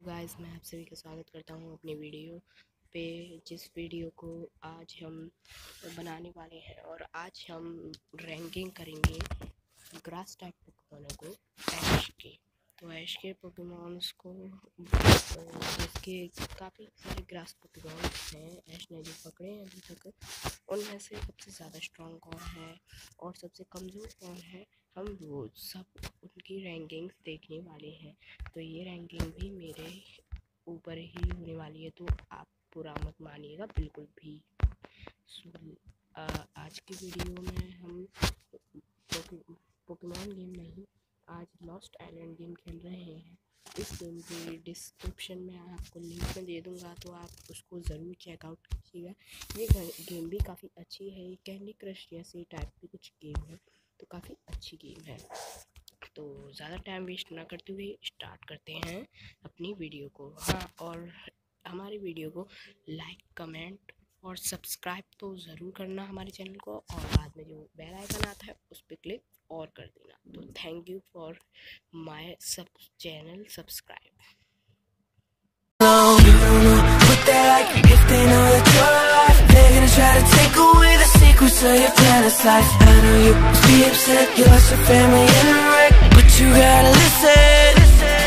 Guys, मैं आप सभी का स्वागत करता हूं अपनी वीडियो पे। जिस वीडियो को आज हम बनाने वाले हैं और आज हम रैंकिंग करेंगे ग्रास टाइप पोकेमॉनों को ऐश के। तो ऐश के पोकेमॉन्स को जिसके काफ़ी सारे ग्रास पोकेमॉन्स हैं ऐश ने जो पकड़े हैं अभी तक, उनमें से सबसे ज़्यादा स्ट्रॉन्ग कौन है और सबसे कमज़ोर कौन है, हम वो सब उनकी रैंकिंग्स देखने वाले हैं। तो ये रैंकिंग भी मेरे ऊपर ही होने वाली है, तो आप बुरा मत मानिएगा बिल्कुल भी। आज की वीडियो में हम पोकेमॉन गेम नहीं, आज लॉस्ट आइलैंड गेम खेल रहे हैं। इस गेम के डिस्क्रिप्शन में आपको लिंक में दे दूँगा, तो आप उसको ज़रूर चेकआउट कीजिएगा। ये गेम भी काफ़ी अच्छी है, कैंडी क्रश जैसे टाइप की कुछ गेम है, तो काफ़ी अच्छी गेम है। तो ज़्यादा टाइम वेस्ट ना करते हुए स्टार्ट करते हैं अपनी वीडियो को। हाँ, और हमारी वीडियो को लाइक, कमेंट और सब्सक्राइब तो ज़रूर करना हमारे चैनल को, और बाद में जो बेल आइकन आता है उस पर क्लिक और कर देना। तो thank you for my channel subscribe. So your plan is life. I know you be upset, you lost your family in a wreck, but you gotta listen.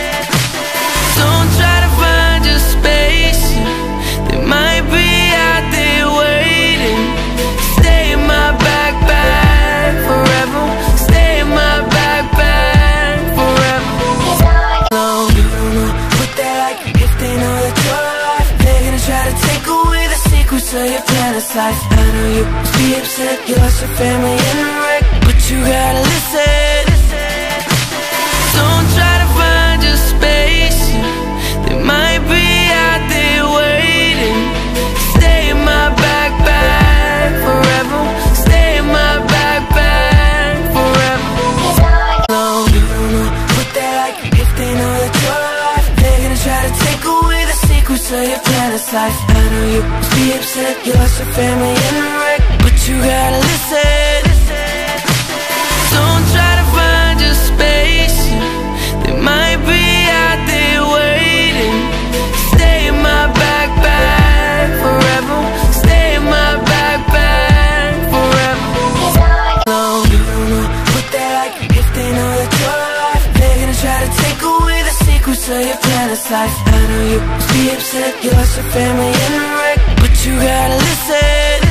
Don't try to find your space, they might be out there waiting. Stay in my backpack forever, stay in my backpack forever. No, you don't know what they like if they know that you're alive. They're gonna try to take away the secrets of your plan is life. I know you be upset, you lost your family in a wreck, but you gotta listen. Don't try to find your space, they might be out there waiting. Stay in my backpack forever, stay in my backpack forever. No, you don't know what they like if they know that you're alive. They're gonna try to take away the secrets of your plan is life. I know you be upset, you lost your family in a wreck, but you gotta listen. Don't try to find your space, they might be out there waiting. Stay in my backpack forever, stay in my backpack forever. No, you don't know what they like if they know that you're alive. They're gonna try to take away the secrets of your plan is life. I know you be upset, you lost your family in a wreck, but you gotta listen.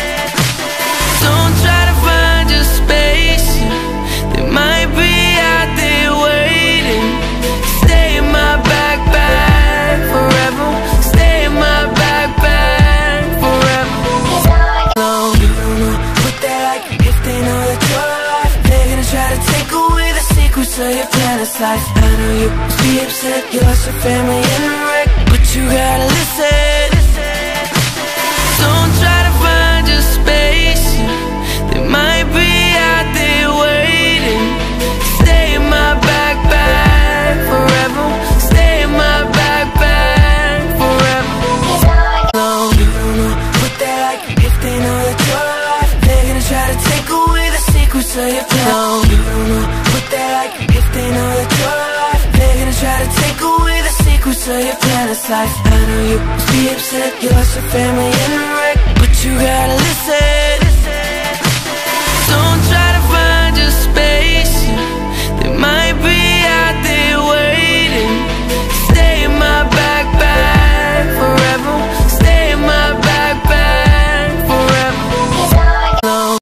Don't try to find your space, they might be out there waiting. Stay in my backpack forever, stay in my backpack forever. No, you don't know what they like if they know that you're alive. They're gonna try to take away the secrets of your plan is life. I know you be upset, you lost your family in a wreck, but you gotta listen. Don't try to find your space, they might be out there waiting. Stay in my backpack forever, stay in my backpack forever. No, you don't know what they like if they know that you're alive. They're gonna try to take away the secrets of your plan. No, you don't know what they like if they know that you're alive. They're gonna try to take away the secrets of your plan is life. I know you be upset, you lost your family in a wreck, but you gotta listen.